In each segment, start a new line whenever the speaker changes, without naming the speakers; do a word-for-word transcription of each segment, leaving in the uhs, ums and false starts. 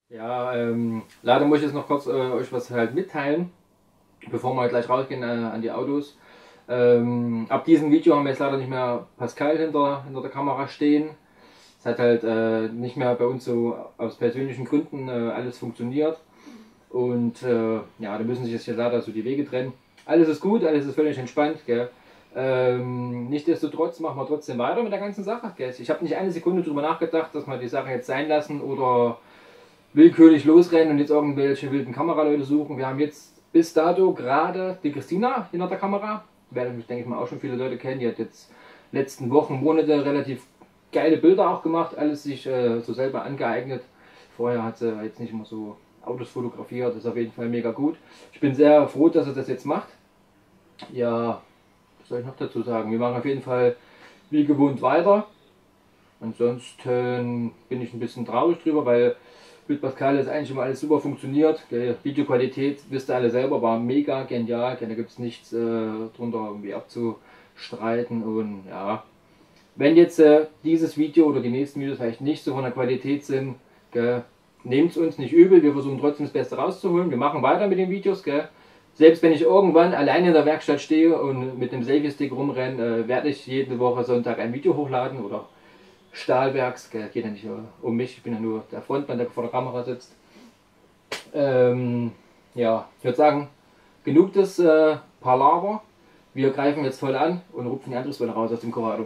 Ja, ähm, leider muss ich jetzt noch kurz äh, euch was halt mitteilen, bevor wir gleich rausgehen äh, an die Autos. Ähm, ab diesem Video haben wir jetzt leider nicht mehr Pascal hinter, hinter der Kamera stehen. Es hat halt äh, nicht mehr bei uns so aus persönlichen Gründen äh, alles funktioniert. Und äh, ja, da müssen sich jetzt hier leider so die Wege trennen. Alles ist gut, alles ist völlig entspannt. Gell? Ähm, nichtsdestotrotz machen wir trotzdem weiter mit der ganzen Sache. Gell? Ich habe nicht eine Sekunde darüber nachgedacht, dass wir die Sache jetzt sein lassen oder willkürlich losrennen und jetzt irgendwelche wilden Kameraleute suchen. Wir haben jetzt bis dato gerade die Christina hinter der Kamera. Werden mich, denke ich mal, auch schon viele Leute kennen. Die hat jetzt letzten Wochen, Monate relativ geile Bilder auch gemacht, alles sich äh, so selber angeeignet. Vorher hat sie jetzt nicht immer so Autos fotografiert, das ist auf jeden Fall mega gut. Ich bin sehr froh, dass sie das jetzt macht. Ja, was soll ich noch dazu sagen? Wir machen auf jeden Fall wie gewohnt weiter. Ansonsten bin ich ein bisschen traurig drüber, weil mit Pascal ist eigentlich immer alles super funktioniert. Die Videoqualität, wisst ihr alle selber, war mega genial. Da gibt es nichts äh, drunter irgendwie abzustreiten. Und ja, wenn jetzt äh, dieses Video oder die nächsten Videos vielleicht nicht so von der Qualität sind, nehmt es uns nicht übel. Wir versuchen trotzdem das Beste rauszuholen. Wir machen weiter mit den Videos. Gell? Selbst wenn ich irgendwann allein in der Werkstatt stehe und mit dem Selfie-Stick rumrenne, äh, werde ich jede Woche Sonntag ein Video hochladen oder Stahlwerks, geht ja nicht um mich, ich bin ja nur der Frontmann, der vor der Kamera sitzt. Ähm, ja, ich würde sagen, genug des äh, Palaver. Wir greifen jetzt voll an und rupfen die Antriebswelle raus aus dem Corrado.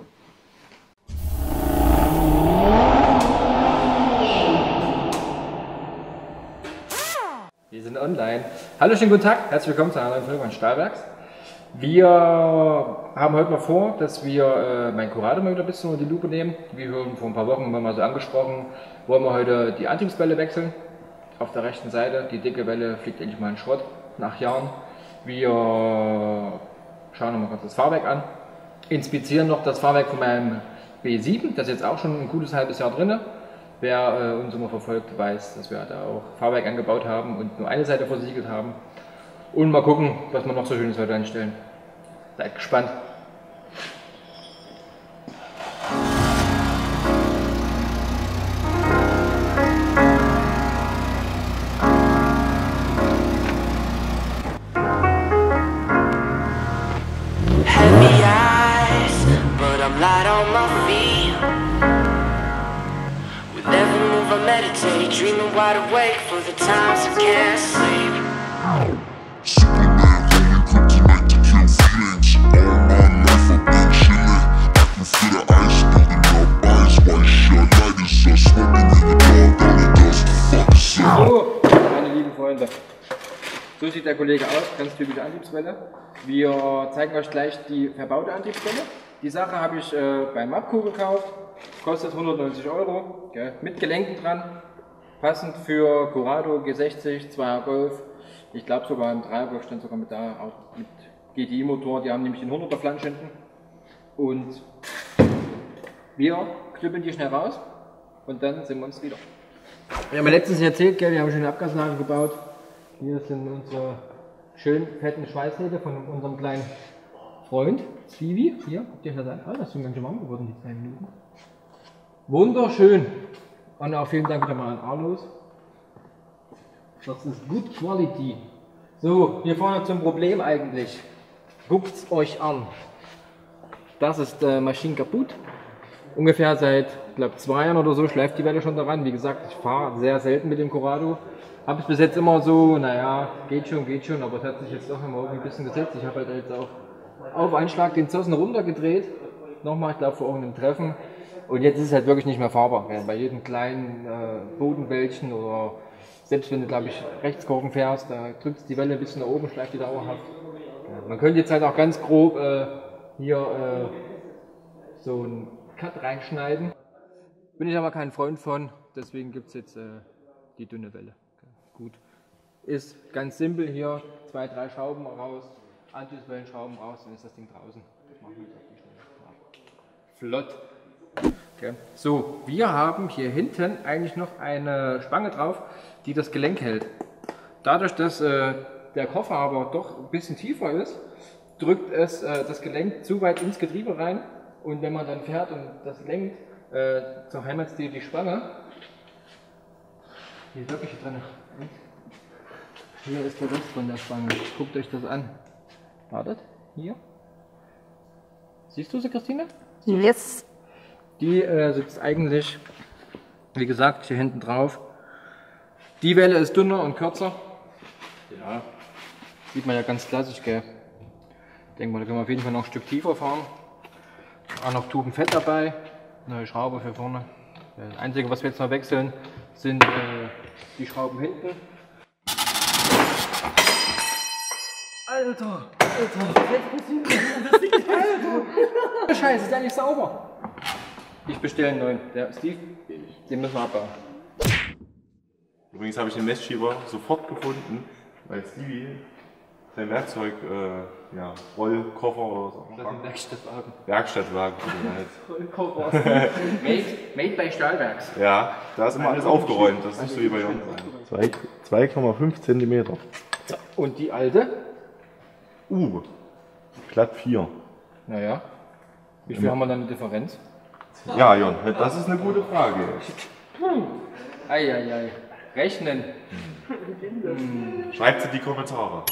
Wir sind online. Hallo, schönen guten Tag, herzlich willkommen zu einer neuen Folge von Stahlwerks. Wir haben heute mal vor, dass wir äh, mein Corrado mal wieder ein bisschen unter die Lupe nehmen. Wie wir vor ein paar Wochen mal so angesprochen, wollen wir heute die Antriebswelle wechseln. Auf der rechten Seite, die dicke Welle fliegt endlich mal in Schrott nach Jahren. Wir schauen uns mal kurz das Fahrwerk an, inspizieren noch das Fahrwerk von meinem B sieben, das ist jetzt auch schon ein gutes halbes Jahr drin. Wer äh, uns immer verfolgt, weiß, dass wir da auch Fahrwerk angebaut haben und nur eine Seite versiegelt haben. Und mal gucken, was wir noch so Schönes heute anstellen. Seid gespannt.
Heavy eyes, but I'm light on my feet. With every move I meditate, dreaming wide awake for the times I can't sleep.
Superman, holding kryptonite to kill feelings. All my life I've been chilling. I can feel the ice building up, eyes white shut. Light is us, smoking in the dark, all it does is fuck us up.
So, meine lieben Freunde, so sieht der Kollege aus, ganz typische Antriebswelle. Wir zeigen euch gleich die verbaute Antriebswelle. Die Sache habe ich äh, beim Mapco gekauft, kostet hundertneunzig Euro, gell, mit Gelenken dran, passend für Corrado G sechzig, zweier Golf. Ich glaube sogar im Dreiergolf stand sogar mit da, auch mit G T I-Motor, die haben nämlich den hunderter Flansch hinten. Und wir knüppeln die schnell raus und dann sehen wir uns wieder. Wir haben ja letztens erzählt, gell, wir haben schon eine Abgasanlage gebaut. Hier sind unsere schön fetten Schweißnähte von unserem kleinen Freund Stevie. Hier, habt ihr das an? Ah, das ist schon ganz schön warm geworden, die zwei Minuten. Wunderschön. Und auch vielen Dank wieder mal an Arlos. Das ist Good Quality. So, hier vorne zum Problem eigentlich. Guckt es euch an. Das ist äh, Maschine kaputt. Ungefähr seit, ich glaube, zwei Jahren oder so schleift die Welle schon daran. Wie gesagt, ich fahre sehr selten mit dem Corrado. Habe es bis jetzt immer so, naja, geht schon, geht schon, aber es hat sich jetzt doch immer irgendwie ein bisschen gesetzt. Ich habe halt jetzt auch auf Anschlag den Zossen runtergedreht. Nochmal, ich glaube, vor irgendeinem Treffen. Und jetzt ist es halt wirklich nicht mehr fahrbar. Bei jedem kleinen äh, Bodenwäldchen oder selbst wenn du, glaube ich, Rechtskurven fährst, da drückt die Welle ein bisschen nach oben, schleift die dauerhaft. Ja, man könnte jetzt halt auch ganz grob äh, hier äh, so einen Cut reinschneiden. Bin ich aber kein Freund von, deswegen gibt es jetzt äh, die dünne Welle. Okay, gut. Ist ganz simpel hier, zwei, drei Schrauben raus, Antriebswellenschrauben raus, dann ist das Ding draußen. Das machen wir jetzt auf die Schnelle. Ja. Flott. Okay. So, wir haben hier hinten eigentlich noch eine Spange drauf, die das Gelenk hält. Dadurch, dass äh, der Koffer aber doch ein bisschen tiefer ist, drückt es äh, das Gelenk zu weit ins Getriebe rein und wenn man dann fährt und das lenkt, äh, zur Heimatstil die Spange, Hier ist wirklich drin. Hier ist der Rest von der Spange. Guckt euch das an. Wartet, hier. Siehst du sie, Christine?
Yes.
Die äh, sitzt eigentlich, wie gesagt, hier hinten drauf. Die Welle ist dünner und kürzer. Ja, sieht man ja ganz klassisch, gell? Ich denke mal, da können wir auf jeden Fall noch ein Stück tiefer fahren. Auch noch Tuben Fett dabei. Neue Schraube für vorne. Das Einzige, was wir jetzt noch wechseln, sind äh, die Schrauben hinten. Alter! Alter! Alter! Scheiße, ist ja nicht sauber! Ich bestelle einen neuen. Der Steve, den müssen wir abbauen.
Übrigens habe ich den Messschieber sofort gefunden, weil Stevie sein Werkzeug, äh, ja, Rollkoffer oder so.
Das ist ein Werkstattwagen.
Werkstattwagen.
Rollkoffer. made, made by Stahlwerks.
Ja, da ist immer alles aufgeräumt, das ist nicht so wie bei Jon. zwei Komma fünf Zentimeter.
Und die alte?
Uh, glatt vier.
Naja. Wie viel haben wir dann eine Differenz?
Ja, Jon, das ist eine gute Frage.
Eieiei. Rechnen.
Schreibt sie in die Kommentare.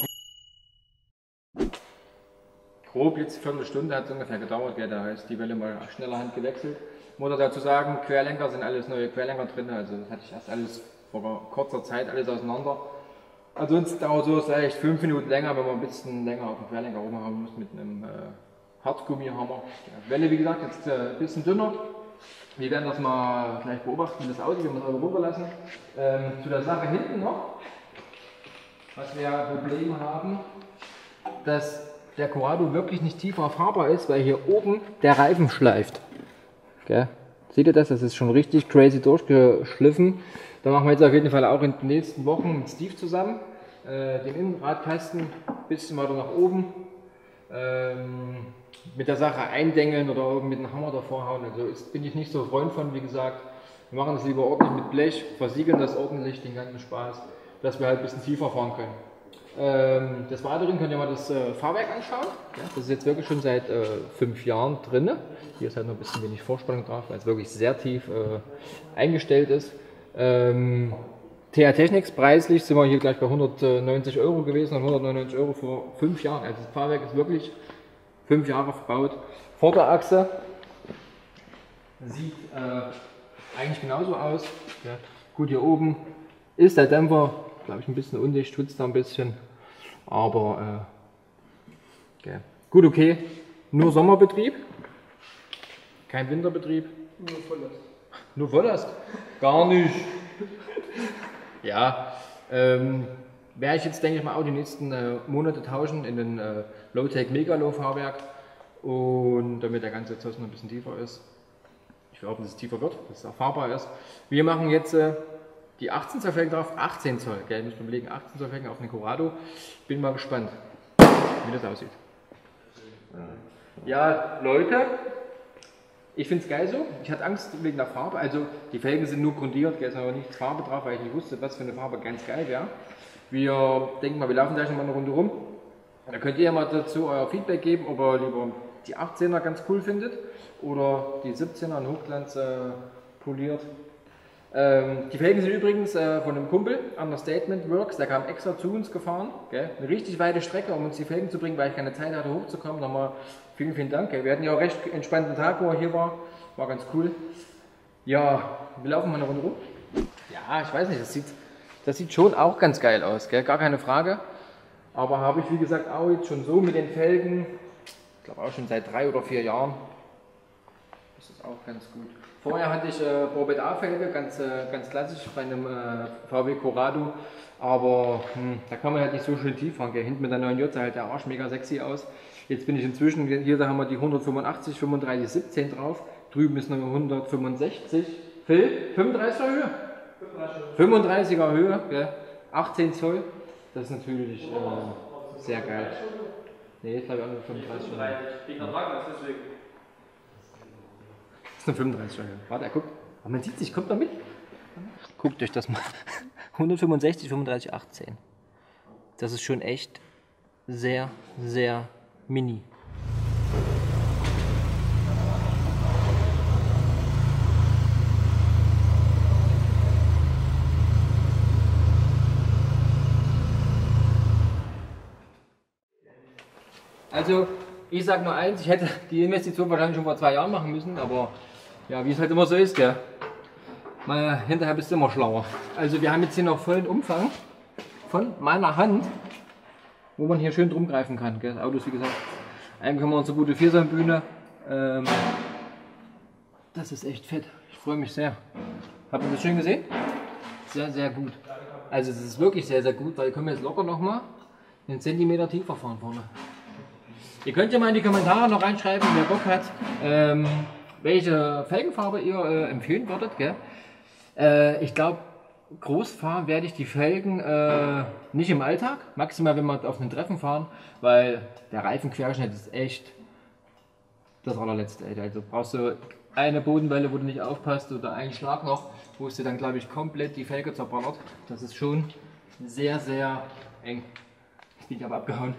Grob jetzt eine Viertelstunde hat es ungefähr gedauert, gell? Da ist die Welle mal schneller Hand gewechselt. Muss dazu sagen, Querlenker sind alles neue Querlenker drin, also das hatte ich erst alles vor kurzer Zeit alles auseinander. Ansonsten dauert so vielleicht fünf Minuten länger, wenn man ein bisschen länger auf den Querlenker rumhauen muss mit einem äh, Hartgummihammer. Die Welle, wie gesagt, jetzt äh, ein bisschen dünner. Wir werden das mal gleich beobachten, wie das aussieht, wenn wir es runterlassen. Ähm, zu der Sache hinten noch, was wir Probleme haben, dass der Corrado wirklich nicht tiefer fahrbar ist, weil hier oben der Reifen schleift. Gell? Seht ihr das? Das ist schon richtig crazy durchgeschliffen. Da machen wir jetzt auf jeden Fall auch in den nächsten Wochen mit Steve zusammen äh, den Innenradkasten ein bisschen weiter nach oben. Ähm, mit der Sache eindengeln oder mit einem Hammer davor hauen. Also ist, bin ich nicht so Freund von, wie gesagt. Wir machen das lieber ordentlich mit Blech, versiegeln das ordentlich, den ganzen Spaß, dass wir halt ein bisschen tiefer fahren können. Ähm, des Weiteren könnt ihr mal das äh, Fahrwerk anschauen. Ja, das ist jetzt wirklich schon seit äh, fünf Jahren drin. Hier ist halt noch ein bisschen wenig Vorspannung drauf, weil es wirklich sehr tief äh, eingestellt ist. Ähm, T H Technics, preislich sind wir hier gleich bei hundertneunzig Euro gewesen, hundertneunundneunzig Euro vor fünf Jahren. Also das Fahrwerk ist wirklich fünf Jahre verbaut. Vorderachse sieht äh, eigentlich genauso aus. Ja. Gut, hier oben ist der Dämpfer, glaube ich, ein bisschen undicht, schwitzt da ein bisschen. Aber äh, okay. Gut, okay. Nur Sommerbetrieb, kein Winterbetrieb.
Nur Volllast.
Nur Volllast? Gar nicht. Ja, ähm, werde ich jetzt, denke ich mal, auch die nächsten äh, Monate tauschen in den äh, Low-Tech Megalo-Fahrwerk, und damit der ganze Zoss noch ein bisschen tiefer ist. Ich hoffe, dass es tiefer wird, dass es auch fahrbar ist. Wir machen jetzt äh, die achtzehn Zoll Felgen drauf, achtzehn Zoll, gell? Müssen wir belegen, achtzehn Zoll Felgen auf den Corrado. Bin mal gespannt, wie das aussieht. Ja, Leute, ich finde es geil so. Ich hatte Angst wegen der Farbe. Also die Felgen sind nur grundiert, es ist aber nicht Farbe drauf, weil ich nicht wusste, was für eine Farbe ganz geil wäre. Wir denken mal, wir laufen gleich noch mal eine Runde rum. Da könnt ihr mal dazu euer Feedback geben, ob ihr lieber die achtzehner ganz cool findet oder die siebzehner in Hochglanz äh, poliert. Ähm, die Felgen sind übrigens äh, von einem Kumpel, Understatement Works, der kam extra zu uns gefahren. Gell? Eine richtig weite Strecke, um uns die Felgen zu bringen, weil ich keine Zeit hatte hochzukommen. Nochmal vielen, vielen Dank. Gell? Wir hatten ja auch recht entspannten Tag, wo er hier war. War ganz cool. Ja, wir laufen mal eine Runde rum. Ja, ich weiß nicht, das sieht, das sieht schon auch ganz geil aus, gell? Gar keine Frage. Aber habe ich, wie gesagt, auch jetzt schon so mit den Felgen, ich glaube auch schon seit drei oder vier Jahren. Das ist auch ganz gut. Vorher hatte ich äh, Borbet A-Felge, ganz, äh, ganz klassisch bei einem äh, V W Corrado, aber hm, da kann man halt nicht so schön tief fahren. Gell? Hinten mit der neuen J sah halt der Arsch mega sexy aus. Jetzt bin ich inzwischen, hier da haben wir die hundertfünfundachtzig, fünfunddreißig, siebzehn drauf, drüben ist eine hundertfünfundsechzig, Phil, fünfunddreißiger Höhe? fünfunddreißiger Höhe, gell? achtzehn Zoll, das ist natürlich äh, sehr geil. Ne, ich glaube auch nur fünfunddreißig Höhe. Das ist eine fünfunddreißiger Höhe. Warte, er guckt. Aber man sieht sich, kommt da mit. Guckt euch das mal. hundertfünfundsechzig, fünfunddreißig, achtzehn. Das ist schon echt sehr, sehr mini. Also, ich sag nur eins, ich hätte die Investition wahrscheinlich schon vor zwei Jahren machen müssen, aber ja, wie es halt immer so ist, gell. Mal, hinterher bist du immer schlauer. Also, wir haben jetzt hier noch vollen Umfang von meiner Hand, wo man hier schön drum greifen kann, gell. Das Auto ist, wie gesagt, eigentlich haben wir unsere gute Vierseitenbühne. Ähm, das ist echt fett. Ich freue mich sehr. Habt ihr das schön gesehen? Sehr, sehr gut. Also, es ist wirklich sehr, sehr gut, weil wir können jetzt locker nochmal einen Zentimeter tiefer fahren vorne. Ihr könnt ja mal in die Kommentare noch reinschreiben, wer Bock hat, ähm, welche Felgenfarbe ihr äh, empfehlen würdet. Gell? Äh, ich glaube, groß fahren werde ich die Felgen äh, nicht im Alltag, maximal wenn wir auf einen Treffen fahren, weil der Reifenquerschnitt ist echt das allerletzte. Ey. Also brauchst du eine Bodenwelle, wo du nicht aufpasst, oder einen Schlag noch, wo es dir dann, glaube ich, komplett die Felge zerballert. Das ist schon sehr, sehr eng. Ich bin aber abgehauen.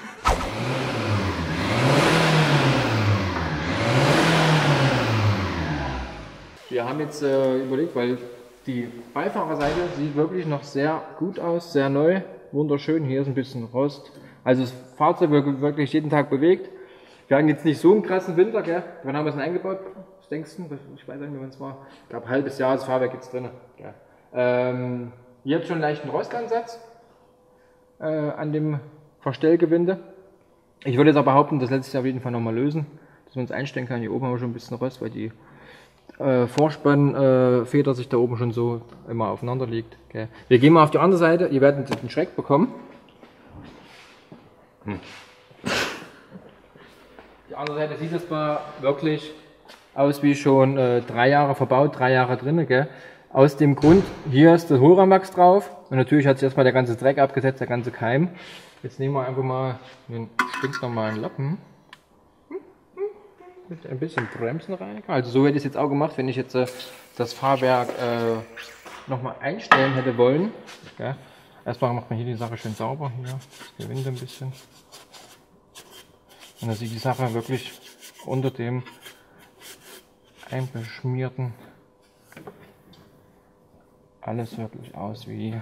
Wir haben jetzt äh, überlegt, weil die Beifahrerseite sieht wirklich noch sehr gut aus, sehr neu, wunderschön. Hier ist ein bisschen Rost. Also das Fahrzeug wird wirklich jeden Tag bewegt. Wir haben jetzt nicht so einen krassen Winter, gell? Wann haben wir es denn eingebaut? Was denkst du? Ich weiß nicht mehr, wann es war. Ich glaube, ein halbes Jahr das Fahrwerk jetzt drin. Gell? Ähm, hier hat schon einen leichten Rostansatz äh, an dem Verstellgewinde. Ich würde jetzt aber behaupten, das lässt sich auf jeden Fall nochmal lösen, dass man es einstellen kann. Hier oben haben wir schon ein bisschen Rost, weil die äh, Vorspannfeder äh, sich da oben schon so immer aufeinander liegt. Okay. Wir gehen mal auf die andere Seite. Ihr werdet den Schreck bekommen. Hm. Die andere Seite sieht jetzt mal wirklich aus wie schon äh, drei Jahre verbaut, drei Jahre drin. Gell? Aus dem Grund, hier ist das Hohlraumwachs drauf und natürlich hat sich erstmal der ganze Dreck abgesetzt, der ganze Keim. Jetzt nehmen wir einfach mal den stinknormalen Lappen mit ein bisschen Bremsenreiniger. Also so hätte ich es jetzt auch gemacht, wenn ich jetzt äh, das Fahrwerk äh, nochmal einstellen hätte wollen. Ja. Erstmal macht man hier die Sache schön sauber, hier das Gewinde ein bisschen. Und dann sieht die Sache wirklich unter dem einbeschmierten alles wirklich aus wie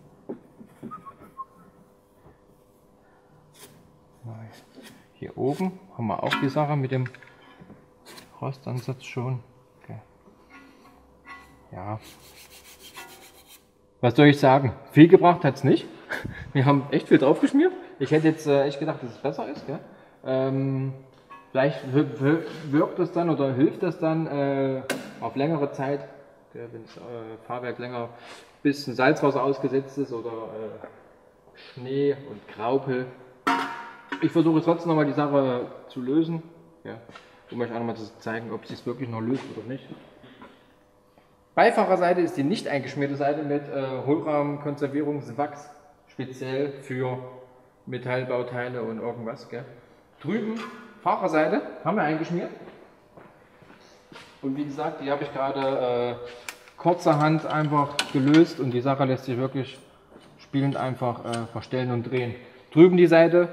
hier oben haben wir auch die Sache mit dem Rostansatz schon. Okay. Ja. Was soll ich sagen? Viel gebracht hat es nicht. Wir haben echt viel drauf geschmiert. Ich hätte jetzt äh, echt gedacht, dass es besser ist. Gell? Ähm, vielleicht wirkt das dann oder hilft das dann äh, auf längere Zeit, wenn das äh, Fahrwerk länger ein bisschen Salzwasser ausgesetzt ist oder äh, Schnee und Graupel. Ich versuche trotzdem nochmal die Sache zu lösen, ja, um euch auch nochmal zu zeigen, ob sie es wirklich noch löst oder nicht. Beifahrerseite ist die nicht eingeschmierte Seite mit äh, Hohlraumkonservierungswachs, speziell für Metallbauteile und irgendwas. Gell. Drüben, Fahrerseite, haben wir eingeschmiert. Und wie gesagt, die habe ich gerade äh, kurzerhand einfach gelöst und die Sache lässt sich wirklich spielend einfach äh, verstellen und drehen. Drüben die Seite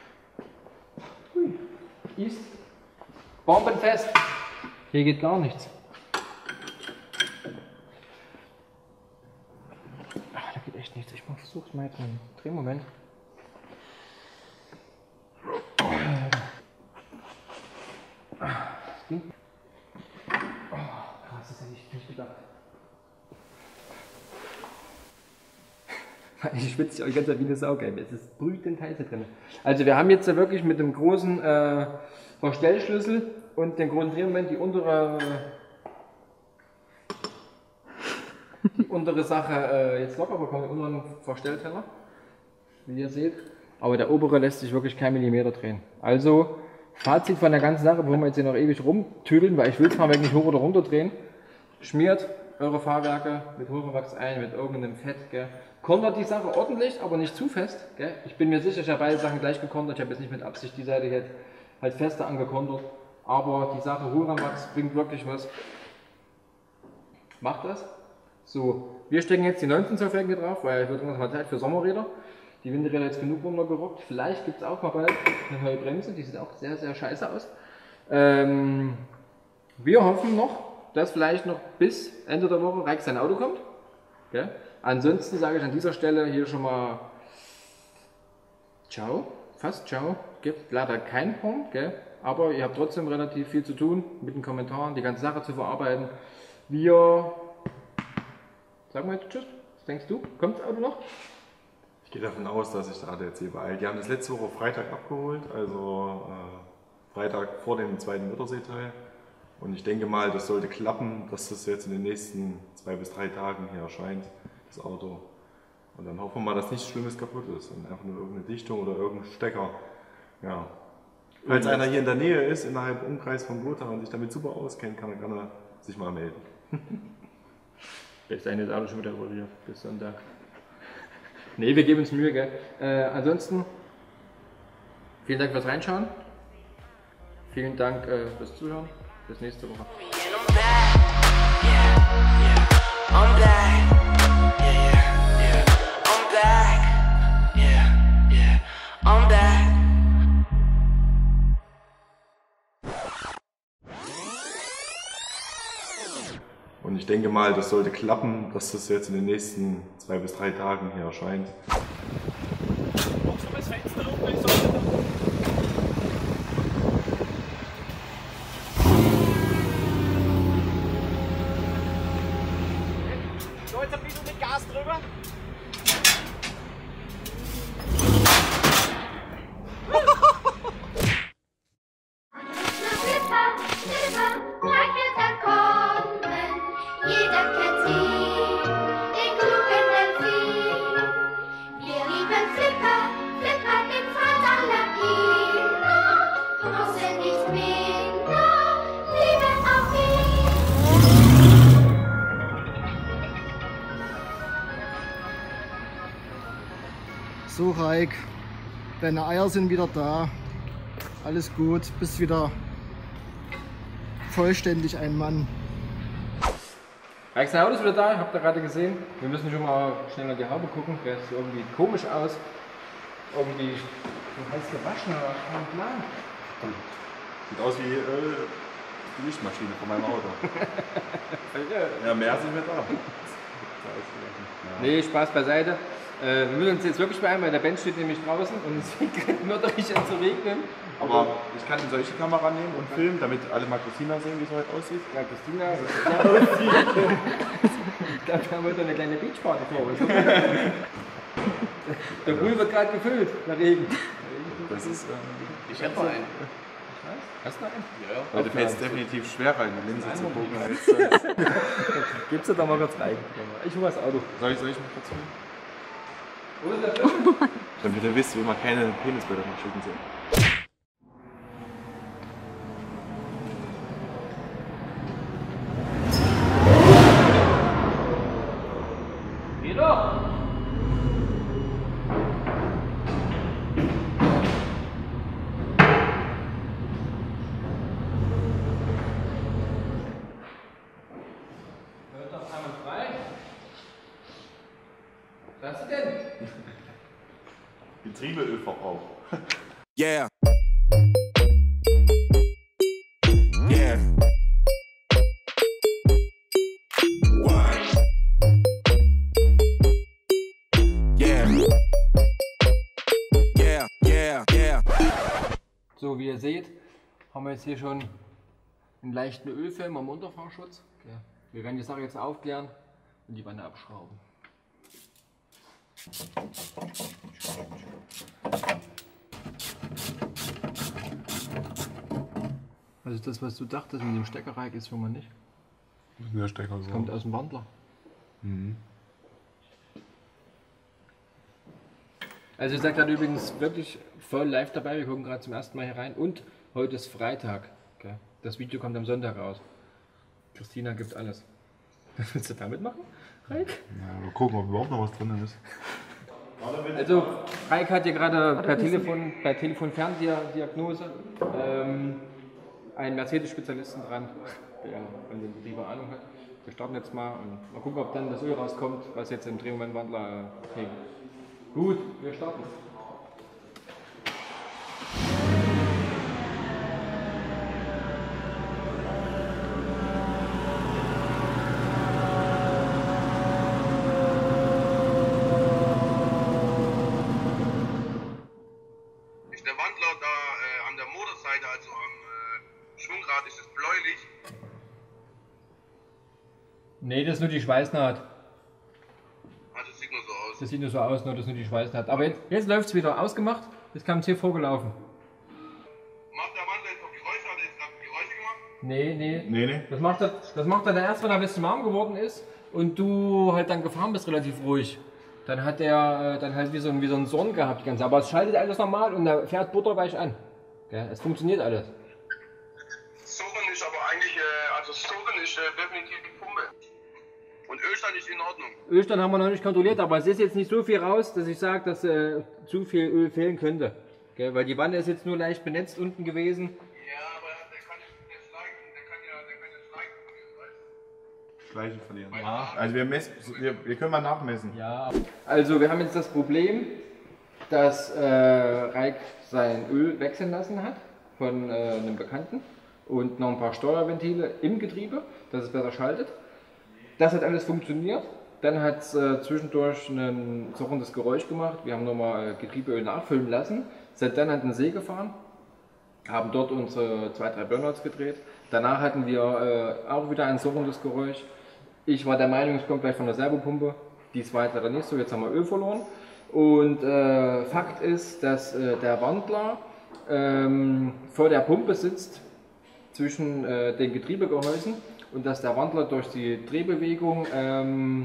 ist bombenfest. Hier geht gar nichts. Ach, da geht echt nichts. Ich versuche es mal jetzt einen Drehmoment. Das ging. Oh, krass, das hätte ich nicht gedacht. Ich schwitze euch ganz wie eine Sau, gell. Es ist brütend heiß drin. Also wir haben jetzt wirklich mit dem großen äh, Verstellschlüssel und dem großen Drehmoment die untere die untere Sache äh, jetzt locker bekommen, den unteren Verstellteller, wie ihr seht. Aber der obere lässt sich wirklich kein Millimeter drehen. Also Fazit von der ganzen Sache, bevor wir jetzt hier noch ewig rumtüdeln, weil ich will das Fahrwerk nicht hoch oder runter drehen. Schmiert eure Fahrwerke mit Hohlraumwachs ein, mit irgendeinem Fett. Gell. Kontert die Sache ordentlich, aber nicht zu fest. Gell. Ich bin mir sicher, ich habe beide Sachen gleich gekontert. Ich habe jetzt nicht mit Absicht die Seite jetzt halt fester angekontert. Aber die Sache Hohlraumwachs bringt wirklich was. Macht das. So, wir stecken jetzt die neunzehn Zoll Felgen hier drauf, weil es wird irgendwann mal Zeit für Sommerräder. Die Windräder jetzt genug runtergerockt. Vielleicht gibt es auch mal bald eine neue Bremse. Die sieht auch sehr, sehr scheiße aus. Ähm, wir hoffen noch, dass vielleicht noch bis Ende der Woche Rex sein Auto kommt. Okay. Ansonsten sage ich an dieser Stelle hier schon mal ciao fast ciao. Gibt leider keinen Punkt, gell? Aber ihr habt trotzdem relativ viel zu tun mit den Kommentaren, die ganze Sache zu verarbeiten. Wir sagen wir jetzt Tschüss. Was denkst du? Kommt das Auto noch?
Ich gehe davon aus, dass sich der A D A C beeilt. Die haben das letzte Woche Freitag abgeholt, also äh, Freitag vor dem zweiten Wörtherseeteil. Und ich denke mal, das sollte klappen, dass das jetzt in den nächsten zwei bis drei Tagen hier erscheint, das Auto. Und dann hoffen wir mal, dass nichts Schlimmes kaputt ist und einfach nur irgendeine Dichtung oder irgendein Stecker. Ja. Falls einer hier in der Nähe ist, innerhalb Umkreis von Gotha und sich damit super auskennt, kann er gerne sich mal melden.
Bis dahin ist das Auto schon wieder repariert, bis Sonntag. Ne, wir geben uns Mühe, gell? Äh, ansonsten, vielen Dank fürs Reinschauen. Vielen Dank äh, fürs Zuhören. Bis nächste Woche.
And I'm back, yeah, yeah. I'm back, yeah, yeah, yeah. I'm back, yeah, yeah. I'm back.
Und ich denke mal, das sollte klappen, dass das jetzt in den nächsten zwei bis drei Tagen hier erscheint.
Leute, ein bisschen mit Gas drüber.
So Raik, deine Eier sind wieder da. Alles gut, bist wieder vollständig ein Mann.
Raik, sein Auto ist wieder da, habt ihr gerade gesehen. Wir müssen schon mal schnell an die Haube gucken. Der sieht irgendwie komisch aus. Irgendwie so heiß gewaschen oder kein Plan.
Sieht aus wie äh, die Lichtmaschine von meinem Auto. Ja, mehr ist nicht mehr da.
Nee, Spaß beiseite. Äh, wir müssen uns jetzt wirklich beeilen, weil der Ben steht nämlich draußen und es fängt gerade mörderisch an zu regnen.
Aber ich kann eine solche Kamera nehmen und filmen, damit alle mal Christina sehen, wie es heute aussieht.
Ja, Christina, wie es da aussieht. Ich glaube, wir haben heute eine kleine Beachparty vor uns. Der Pool wird gerade gefüllt, der Regen.
Das ist. Ähm,
Ich hätte mal einen.
Hast du einen?
Ja.
Heute fällt es definitiv schwerer, in die Linse zu gucken als sonst.
Gibst du da mal kurz rein? Ich hole das Auto.
Soll ich, soll ich mal kurz filmen?
Wo ist der Film?
Damit ihr wisst, wie man keine Penisbilder noch schicken soll.
Geh doch! Hört doch einmal frei. Was denn?
Getriebeölverbrauch.
Yeah. Yeah. What? Yeah. Yeah, yeah, yeah.
So, wie ihr seht, haben wir jetzt hier schon einen leichten Ölfilm am Unterfahrschutz. Okay. Wir werden die Sache jetzt aufklären und die Wanne abschrauben. Also das, was du dachtest mit dem Steckerreich, ist schon mal nicht.
Der Stecker so.
Kommt aus dem Wandler.
Mhm.
Also ihr seid gerade übrigens wirklich voll live dabei. Wir gucken gerade zum ersten Mal hier rein. Und heute ist Freitag. Okay. Das Video kommt am Sonntag raus. Christina gibt alles. Was willst du damit machen, Raik?
Ja, mal gucken, ob überhaupt noch was drin ist.
Also, Raik hat hier gerade per Telefon, per Telefon Ferndiagnose ähm, einen Mercedes-Spezialisten dran, der von dem Betrieb Ahnung hat. Wir starten jetzt mal und mal gucken, ob dann das Öl rauskommt, was jetzt im Drehmomentwandler äh, hängt. Gut, wir starten.
Naht? Ist es bläulich?
Nee, das ist nur die Schweißnaht.
Ah, das sieht nur so aus.
Das sieht nur so aus, nur das ist nur die Schweißnaht. Aber jetzt, jetzt läuft es wieder. Ausgemacht. Jetzt kam es hier vorgelaufen.
Macht der Wandler jetzt noch Geräusche? Hat er jetzt gerade Geräusche gemacht?
Nee, nee.
Nee, nee.
Das macht er, das macht er dann erst, wenn er ein bisschen warm geworden ist und du halt dann gefahren bist, relativ ruhig. Dann hat er äh, dann halt wie so, ein, wie so ein Zorn gehabt, die ganze. Aber es schaltet alles normal und er fährt butterweich an. Ja, es funktioniert alles.
Soren ist aber eigentlich, äh, also Soren ist äh, definitiv die Pumpe. Und Ölstand ist in Ordnung.
Ölstand haben wir noch nicht kontrolliert, aber es ist jetzt nicht so viel raus, dass ich sage, dass äh, zu viel Öl fehlen könnte. Gell? Weil die Wanne ist jetzt nur leicht benetzt unten gewesen.
Ja, aber der kann nicht, der schleichen, der kann ja, der kann ja schleichen, weißt
Schleichen verlieren.
Ja.
Also wir messen, wir, wir können mal nachmessen.
Ja. Also wir haben jetzt das Problem, dass äh, Raik sein Öl wechseln lassen hat von äh, einem Bekannten und noch ein paar Steuerventile im Getriebe, dass es besser schaltet. Das hat alles funktioniert. Dann hat es äh, zwischendurch ein surrendes Geräusch gemacht. Wir haben nochmal äh, Getriebeöl nachfüllen lassen, sind dann an den See gefahren, haben dort unsere zwei, drei Burnouts gedreht. Danach hatten wir äh, auch wieder ein surrendes Geräusch. Ich war der Meinung, es kommt gleich von der Serbopumpe. Dies war jetzt leider nicht so, jetzt haben wir Öl verloren. Und äh, Fakt ist, dass äh, der Wandler ähm, vor der Pumpe sitzt, zwischen äh, den Getriebegehäusen, und dass der Wandler durch die Drehbewegung ähm,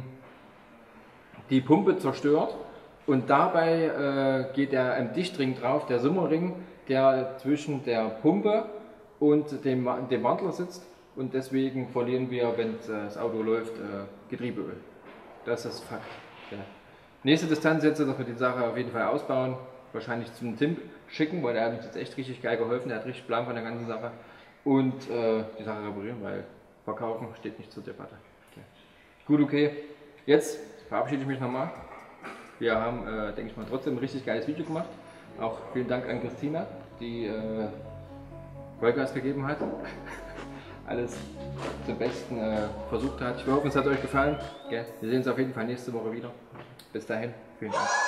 die Pumpe zerstört. Und dabei äh, geht der M Dichtring drauf, der Summerring, der zwischen der Pumpe und dem, dem Wandler sitzt. Und deswegen verlieren wir, wenn das Auto läuft, äh, Getriebeöl. Das ist Fakt. Ja. Nächste Distanz jetzt, dass wir die Sache auf jeden Fall ausbauen. Wahrscheinlich zum Tim schicken, weil der hat uns jetzt echt richtig geil geholfen. Der hat richtig Plan von der ganzen Sache. Und äh, die Sache reparieren, weil verkaufen steht nicht zur Debatte. Okay. Gut, okay. Jetzt verabschiede ich mich nochmal. Wir haben, äh, denke ich mal, trotzdem ein richtig geiles Video gemacht. Auch vielen Dank an Christina, die äh, Vollgas gegeben hat. Alles zum Besten äh, versucht hat. Ich hoffe, es hat euch gefallen. Okay. Wir sehen uns auf jeden Fall nächste Woche wieder. Bis dahin, vielen Dank.